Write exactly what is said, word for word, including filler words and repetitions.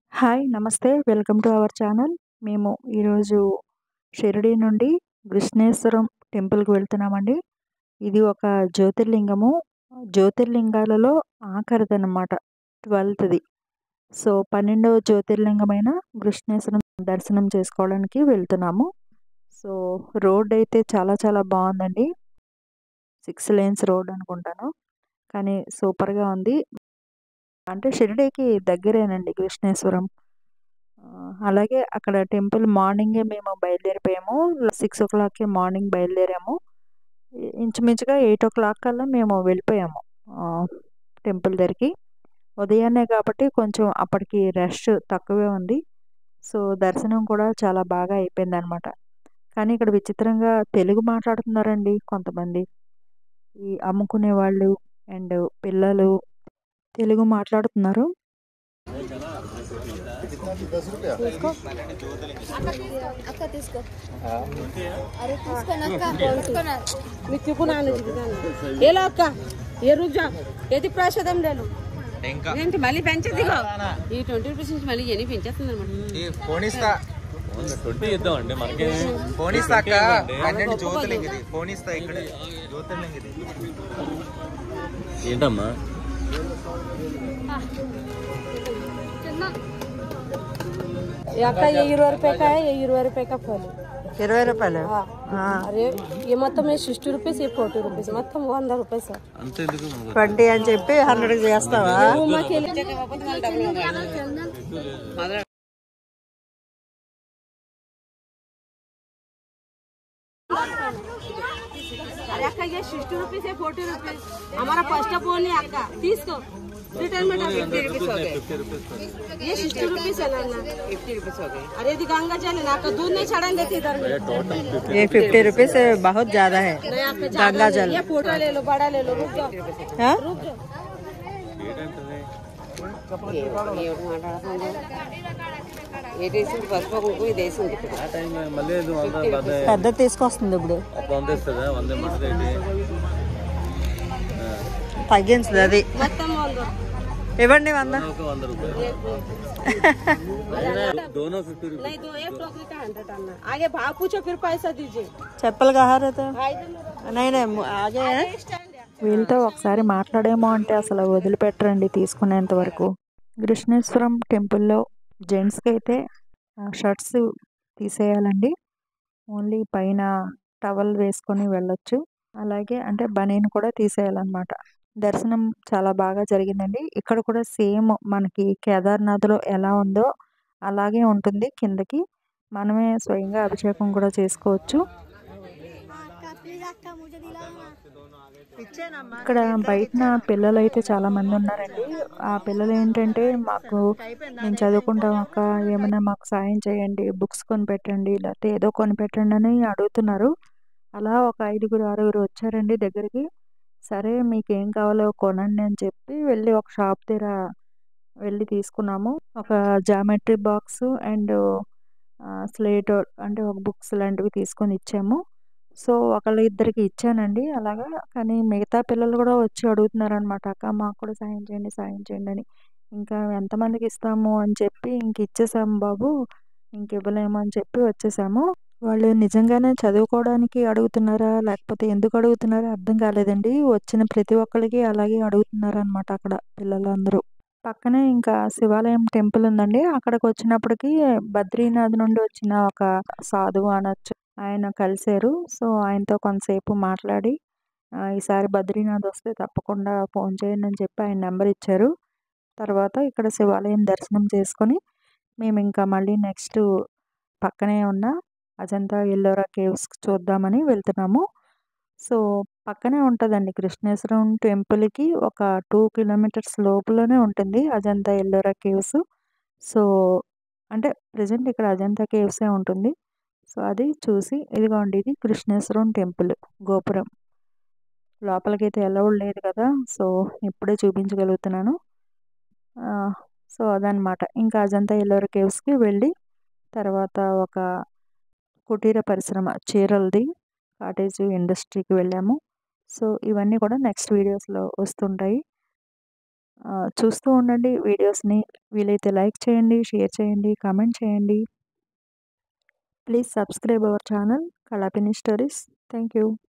Hi! నమస్తే. Welcome to our channel. మేము ఈరోజు షిరిడీ నుండి కృష్ణేశ్వరం టెంపుల్‌కి వెళ్తున్నామండి. ఇది ఒక జ్యోతిర్లింగము. జ్యోతిర్లింగాలలో ఆఖరిదనమాట. పన్నెండవది. సో, పన్నెండవ జ్యోతిర్లింగమైన కృష్ణేశ్వరం దర్శనం చేసుకోవడానికి వెళ్తున్నాము. సో, రోడ్డయితే చాలా చాలా బావుందండి. ఆరు లేన్స్ రోడ్ అనుకుంటాను. కానీ సూపర్‌గా ఉంది. అంటే షిరిడీకి దగ్గరేనండి కృష్ణేశ్వరం. ఆహ్, అలాగే అక్కడ టెంపుల్ మార్నింగే మేము బయలుదేరిపోయాము. ఆరుకే మార్నింగ్ బయలుదేరాము. ఇ ఇంచుమించుగా ఎనిమిది కల్లా మేము వెళ్ళిపోయాము ఆహ్, టెంపుల్ దగ్గరికి. ఉదయాన్నే కాబట్టి కొంచెం అప్పటికి రష్ తక్కువే ఉంది. సో, దర్శనం కూడా చాలా బాగా అయిపోయిందనమాట. కానీ ఇక్కడ విచిత్రంగా తెలుగు మాట్లాడుతున్నారండి కొంతమంది. ఈ అమ్ముకునేవాళ్ళు అండ్ పిల్లలు తెలుగు మాట్లాడుతున్నారు. తీసుకో అక్క తీసుకో అరే తీసుకోనక్క తీసుకోనా మీకు తిప్పుకున్నాను ఏలో అక్క ఏ రూజా ఏది ప్రసాదం లేదు ఏంటి మళ్ళీ పెంచదిగో ఈ ట్వంటీ రూపీస్ నుంచి మళ్ళీ ఎన్ని పెంచేస్తుంది అనమాట పోనిస్తా ట్వంటీ ఇద్దామండి మనకి పోనిస్తా అక్క పన్నెండు జ్యోతిర్లింగిది పోనిస్తా ఇక్కడ జ్యోతిర్లింగిది ఏంటమ్మా అక్క ఏ ఇరవై రూపాయక ఏ ఇరవై రూపాయక పోలి ఇరవై రూపాయలు. అరే ఈ మొత్తం ఏ సిక్స్టీ రూపీస్ ఏ ఫార్టీ రూపీస్ మొత్తం వంద రూపాయలు సార్ అంత ఎందుకు ట్వంటీ అని చెప్పి హండ్రెడ్ చేస్తావా? अरे अक्का ये सिक्सटी रुपीस है फोर्टी रुपीस हमारा फर्स्ट फोन है अक्का तीसको रिटर्न में फिफ्टी रुपीस हो गए ये सिक्सटी रुपीस है ना फिफ्टी रुपीस हो गए अरे यदि गंगा जल ना का दूध नहीं चढ़ाएंगे इधर में ये फिफ्टी रुपीस बहुत ज्यादा है. गंगा जल ये फोटो ले लो बड़ा ले लो रुक जाओ रुक जाओ పెద్ద తీసుకొస్తుంది ఇప్పుడు తగ్గించదు అది. మొత్తం వంద ఇవ్వండి వంద. వంద రూపాయలు दोनों फिफ्टी रुपीज नहीं तो एक टोकरी का हंड्रेड आना आगे भाव पूछो फिर पैसा दीजिए చెప్పలు కహారత भाई నైనే ఆగే వీళ్ళతో ఒకసారి మాట్లాడేమో అంటే అసలు వదిలిపెట్టరండి తీసుకునేంత వరకు. కృష్ణేశ్వరం టెంపుల్లో జెంట్స్కి అయితే షర్ట్స్ తీసేయాలండి. ఓన్లీ పైన టవల్ వేసుకొని వెళ్ళొచ్చు. అలాగే అంటే బనీన్ కూడా తీసేయాలన్నమాట. దర్శనం చాలా బాగా జరిగిందండి. ఇక్కడ కూడా సేమ్ మనకి కేదార్నాథ్‌లో ఎలా ఉందో అలాగే ఉంటుంది కిందకి. మనమే స్వయంగా అభిషేకం కూడా చేసుకోవచ్చు. ఇక్కడ బయటన పిల్లలైతే చాలా మంది ఉన్నారండి. ఆ పిల్లలు ఏంటంటే మాకు మేము చదువుకుంటాం అక్క ఏమైనా మాకు సాయం చేయండి బుక్స్ కొనిపెట్టండి లేకపోతే ఏదో కొనిపెట్టండి అని అడుగుతున్నారు. అలా ఒక ఐదుగురు ఆరుగురు వచ్చారండి దగ్గరికి. సరే మీకు ఏం కావాలో కొనండి అని చెప్పి వెళ్ళి ఒక షాప్ దగ్గర వెళ్ళి తీసుకున్నాము. ఒక జామెట్రీ బాక్స్ అండ్ స్లేట్ అంటే ఒక బుక్స్ లాంటివి తీసుకొని ఇచ్చాము. సో ఒకళ్ళ ఇద్దరికి ఇచ్చానండి అలాగా. కానీ మిగతా పిల్లలు కూడా వచ్చి అడుగుతున్నారనమాట అక్క మాకు కూడా సాయం చేయండి సాయం చేయండి అని. ఇంకా ఎంతమందికి ఇస్తాము అని చెప్పి ఇంక ఇచ్చేసాము బాబు ఇంక ఇవ్వలేము అని చెప్పి వచ్చేసాము. వాళ్ళు నిజంగానే చదువుకోవడానికి అడుగుతున్నారా లేకపోతే ఎందుకు అడుగుతున్నారో అర్థం కాలేదండి. వచ్చిన ప్రతి ఒక్కరికి అలాగే అడుగుతున్నారనమాట అక్కడ పిల్లలందరూ. పక్కనే ఇంకా శివాలయం టెంపుల్ ఉందండి. అక్కడికి వచ్చినప్పటికి బద్రీనాథ్ నుండి వచ్చిన ఒక సాధువు అనొచ్చు ఆయన కలిశారు. సో ఆయనతో కొంతసేపు మాట్లాడి ఈసారి బద్రీనాథ్ వస్తే తప్పకుండా ఫోన్ చేయండి అని చెప్పి ఆయన నెంబర్ ఇచ్చారు. తర్వాత ఇక్కడ శివాలయం దర్శనం చేసుకొని మేము ఇంకా మళ్ళీ నెక్స్ట్ పక్కనే ఉన్న అజంతా ఎల్లోరా కేవ్స్ చూద్దామని వెళ్తున్నాము. సో పక్కనే ఉంటుందండి కృష్ణేశ్వరం టెంపుల్కి ఒక టూ కిలోమీటర్స్ లోపలనే ఉంటుంది అజంతా ఎల్లోరా కేవ్స్. సో అంటే ప్రజెంట్ ఇక్కడ అజంతా కేవ్సే ఉంటుంది. సో అది చూసి ఇదిగోండి ఇది కృష్ణేశ్వరం టెంపుల్ గోపురం. లోపలికైతే అలౌడ్ లేదు కదా. సో ఇప్పుడే చూపించగలుగుతున్నాను. సో అదనమాట ఇంకా అజంతా ఎల్లోరా కేవ్స్కి వెళ్ళి తర్వాత ఒక కుటీర పరిశ్రమ చీరలది కాటేజ్ ఇండస్ట్రీకి వెళ్ళాము. సో ఇవన్నీ కూడా నెక్స్ట్ వీడియోస్లో వస్తుంటాయి. చూస్తూ ఉండండి వీడియోస్ని. వీలైతే లైక్ చేయండి, షేర్ చేయండి, కామెంట్ చేయండి. Please subscribe our channel Kalapini stories. Thank you.